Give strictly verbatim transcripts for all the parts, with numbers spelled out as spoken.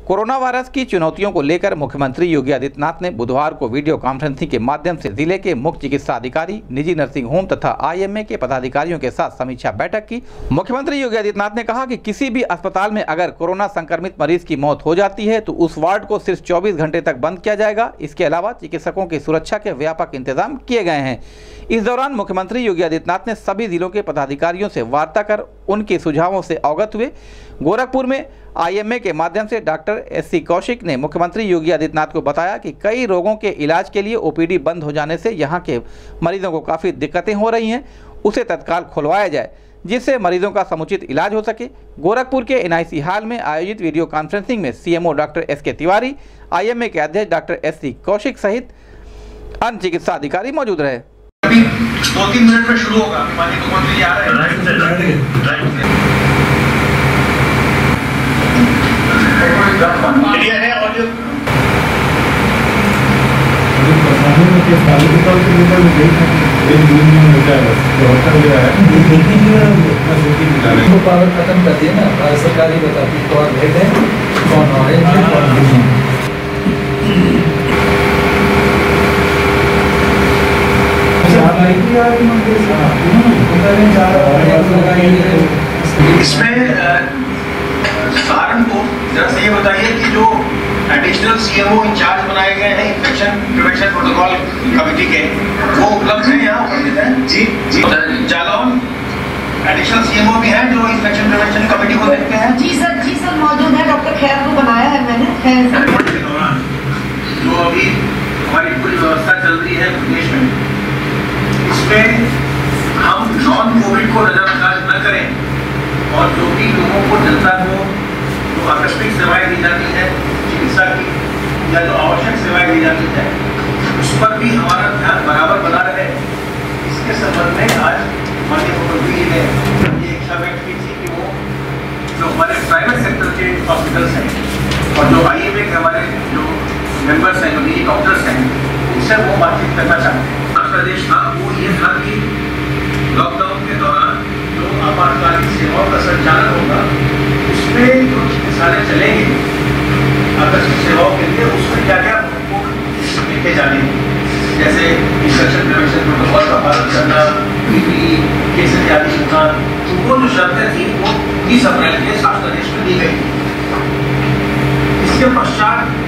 Corona virus की चुनौतियों को लेकर मुख्यमंत्री योगी आदित्यनाथ ने बुधवार को वीडियो कॉन्फ्रेंसिंग के माध्यम से जिले के मुख्य चिकित्सा अधिकारी, निजी नर्सिंग होम तथा आईएमए के पदाधिकारियों के साथ समीक्षा बैठक की। मुख्यमंत्री योगी आदित्यनाथ ने कहा कि किसी भी अस्पताल में अगर कोरोना संक्रमित मरीज की मौत हो जाती है तो उस वार्ड को सिर्फ चौबीस घंटे तक बंद किया जाएगा। इसके अलावा चिकित्सकों की सुरक्षा के व्यापक इंतजाम किए गए हैं। इस दौरान मुख्यमंत्री योगी आदित्यनाथ ने सभी जिलों के पदाधिकारियों से वार्ता कर उनके सुझावों से अवगत हुए। गोरखपुर में आईएमए के माध्यम से डॉक्टर एस सी कौशिक ने मुख्यमंत्री योगी आदित्यनाथ को बताया कि कई रोगों के इलाज के लिए ओपीडी बंद हो जाने से यहां के मरीजों को काफ़ी दिक्कतें हो रही हैं, उसे तत्काल खुलवाया जाए जिससे मरीजों का समुचित इलाज हो सके। गोरखपुर के एनआईसी हॉल में आयोजित वीडियो कॉन्फ्रेंसिंग में CMO doctor S K Tiwari, IMA के अध्यक्ष डॉक्टर एस सी कौशिक सहित अन्य चिकित्सा अधिकारी मौजूद रहे। दो तीन मिनट में शुरू होगा। माननीय मुख्यमंत्री आ रहे हैं। क्लियर है और जो पावर खत्म कर दिया ना, भारत सरकार ही बताती कौन रेड है कौन ऑरेंज है कौन ग्रीन है। इसमें सहारनपुर जरा से ये बताइए कि जो एडिशनल सीएमओ इंचार्ज बनाए गए हैं इन्फेक्शन प्रिवेंशन प्रोटोकॉल कमेटी के, वो उपलब्ध हैं यहाँ उपस्थित हैं? जी जी। जालौन एडिशनल सीएमओ भी हैं जो इन्फेक्शन प्रिवेंशन कमेटी को देखते हैं? जी सर, जी सर मौजूद है। डॉक्टर खैर को बनाया है मैंने। खैर सर के दौरान जो अभी हमारी पूरी व्यवस्था चल रही है प्रदेश में, इसमें हम नॉन कोविड को नजरअंदाज न करें और जो भी लोगों को जनता को जो आकस्मिक सेवाएं दी जाती है चिकित्सा की या जो आवश्यक सेवाएं दी जाती है उस पर भी हमारा ध्यान बराबर बना रहे। इसके संबंध में आज माननीय मुख्यमंत्री जी ने ये इच्छा व्यक्त की थी कि वो जो हमारे प्राइवेट सेक्टर के हॉस्पिटल्स हैं और जो आईएमए के हमारे जो मेंबर्स हैं, जो निजी डॉक्टर्स हैं, उनसे वो बातचीत करना चाहते हैं। प्रदेश था वो ये था कि लॉकडाउन के दौरान जो आपातकालीन सेवाओं का संचालन होगा उसमें जो चिकित्सालय चलेंगे आकस्मिक सेवाओं के लिए, उसमें क्या क्या लिखे जाने, जैसे इन्फेक्शन प्रिवेंशन प्रोटोकॉल का पालन करना, पीपीई केस इत्यादि होना, वो जो शर्तें थी वो तीस अप्रैल के शासनादेश में दी गई। इसके पश्चात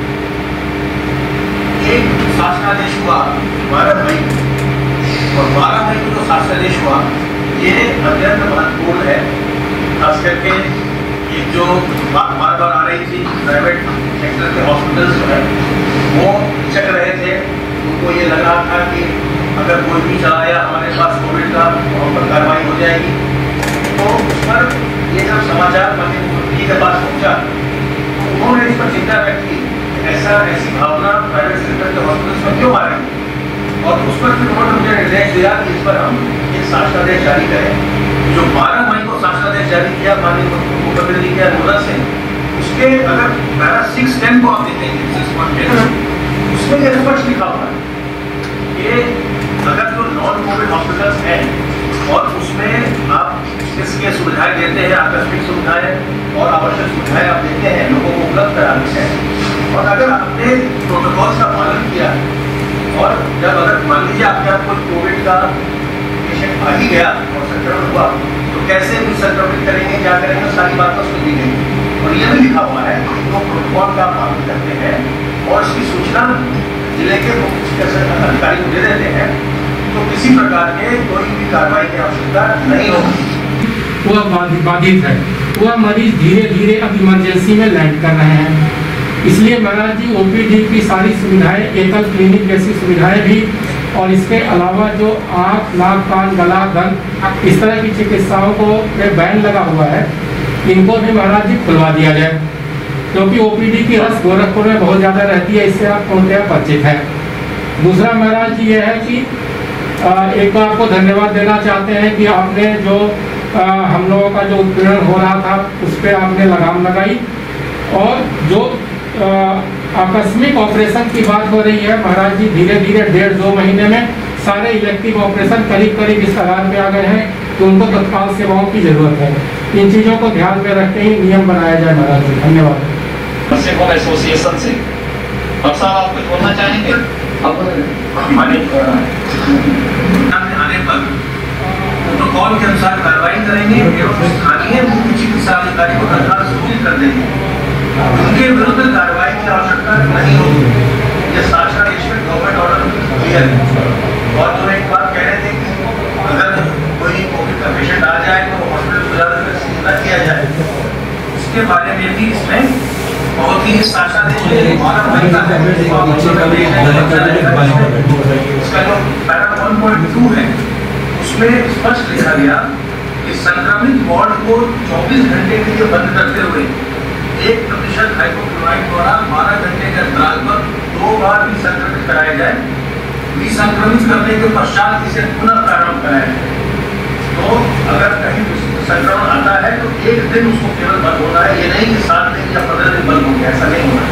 एक शासनादेश हुआ बारह मई और बारह मई को जो शासनादेश हुआ ये अत्यंत महत्वपूर्ण है। खास करके एक जो बात बार बार आ रही थी, प्राइवेट सेक्टर के हॉस्पिटल्स जो है वो चल रहे थे, उनको ये लगा था कि अगर कोई भी चला आया हमारे पास कोविड का वहाँ पर कार्रवाई हो जाएगी। तो उस पर ये जब समाचार माननीय मुख्यमंत्री के पास पहुँचा तो उन्होंने इस पर चिंता व्यक्त की, ऐसा ऐसी भावना प्राइवेट सेक्टर के हॉस्पिटल्स में क्यों आ रही है, और उस पर फिर उन्होंने मुझे निर्देश दिया कि इस पर हम एक शासनादेश जारी करें। जो बारह मई को शासनादेश जारी किया माननीय मुख्यमंत्री जी के अनुरोध से, उसके अगर पैरा सिक्स टेन को आप देखेंगे, सिक्स वन टेन, उसमें यह स्पष्ट लिखा हुआ है कि अगर जो नॉन कोविड हॉस्पिटल्स हैं और उसमें आप इसके सुविधाएं देते हैं, आकस्मिक सुविधाएं और आवश्यक सुविधाएं आप देते हैं, लोगों को उपलब्ध कराते हैं, और अगर आपने प्रोटोकॉल का पालन किया और जब अगर मान लीजिए आपके यहाँ कोई कोविड का पेशेंट आ ही गया और संक्रमण हुआ तो कैसे भी संक्रमित करेंगे, क्या करेंगे, सारी बातें उसको दी गई। और यह भी लिखा हुआ है कि वो प्रोटोकॉल का पालन करते हैं और इसकी सूचना जिले के मुख्य चिकित्सा अधिकारी को दे देते हैं तो किसी प्रकार के कोई भी कार्रवाई की आवश्यकता नहीं होगी। वह बाधित है, वह मरीज धीरे धीरे अब इमरजेंसी में लैंड कर रहे हैं। इसलिए महाराज जी ओपीडी की सारी सुविधाएं, एकल क्लिनिक जैसी सुविधाएं भी, और इसके अलावा जो आँख, नाक, कान, गला, दंत, इस तरह की चिकित्साओं को पे बैन लगा हुआ है, इनको भी महाराज जी खुलवा दिया जाए, क्योंकि ओपीडी की रस गोरखपुर में बहुत ज़्यादा रहती है, इससे आप पूर्णतः परिचित हैं। दूसरा महाराज जी ये है कि एक तो आपको धन्यवाद देना चाहते हैं कि आपने जो आ, हम लोगों का जो उत्पीड़न हो रहा था उस पर आपने लगाम लगाई, और जो आकस्मिक ऑपरेशन की बात हो रही है महाराज जी, धीरे धीरे डेढ़ दो महीने में सारे इलेक्टिव ऑपरेशन करीब करीब इस आधार पे आ गए हैं कि उनको तत्काल सेवाओं की जरूरत है। इन चीज़ों को ध्यान में रखते ही नियम बनाया जाए महाराज जी। धन्यवाद। नर्सिंग होम एसोसिएशन से। डॉक्टर साहब आप कुछ बोलना चाहेंगे? आने पर प्रोटोकॉल के अनुसार कार्रवाई करेंगे एवं स्थानीय मुख्य चिकित्सा अधिकारी को तत्काल सूचित कर देंगे। उनके विरुद्ध कार्रवाई की आवश्यकता नहीं होगी। ये शासन इसमें गवर्नमेंट ऑर्डर क्लियर है। और जो एक बात कह रहे थे कि अगर कोई कोविड का पेशेंट आ जाए तो हॉस्पिटल को ज्यादा रिसीव न किया जाए, उसके बारे में भी इसमें बहुत ही शासन इसका जो पैरा वन पॉइंट टू है उसमें स्पष्ट लिखा गया कि संक्रमित वार्ड को चौबीस घंटे के लिए बंद करते हुए एक प्रतिशत हाइपोक्लोराइड द्वारा बारह घंटे के अंतराल पर दो बार भी संक्रमित कराया जाए। विसंक्रमित करने के पश्चात इसे पुनः प्रारंभ कराया जाए। तो अगर कहीं संक्रमण आता है तो एक दिन उसको केवल बंद होना है, ये नहीं कि सात दिन या पंद्रह दिन बंद हो गया, ऐसा नहीं होना है।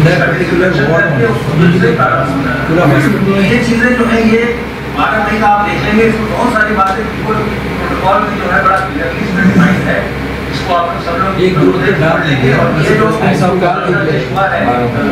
ये चीजें जो है ये बारह मई का आप देख लेंगे, इसमें बहुत सारी बातें प्रोटोकॉल में जो है बड़ा क्लियरली डिफाइंड है। इसको आप सब लोग एक ग्रुप में डाल देंगे और ये जो हुआ है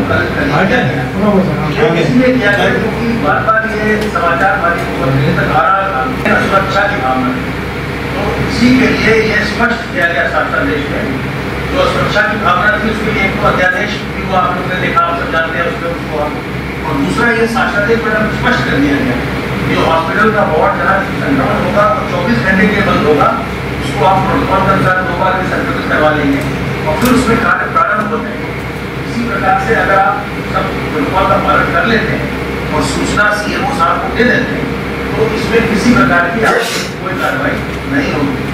इसलिए किया गया क्योंकि बार बार ये समाचार हमारी तक आ रहा था सुरक्षा की भावना, तो इसी के लिए ये स्पष्ट किया गया शासन देश में जो सुरक्षा की भावना थी उसके लिए एक तो अध्यादेश भी वो आप लोग ने देखा, आप सब जानते हैं उसमें उसको। और दूसरा ये शासन देश में स्पष्ट कर दिया गया जो हॉस्पिटल का वार्ड जहाँ संक्रमण होगा वो चौबीस घंटे के बंद होगा, उसको आप प्रोटोकॉल के अनुसार दो बार भी संक्रमित करवा लेंगे और फिर उसमें कार्य प्रारंभ होते हैं। इसी प्रकार से अगर आप सब प्रोटोकॉल का पालन कर लेते हैं और सूचना सीएमओ साहब को दे देते हैं तो इसमें किसी प्रकार की कोई कार्रवाई नहीं होगी।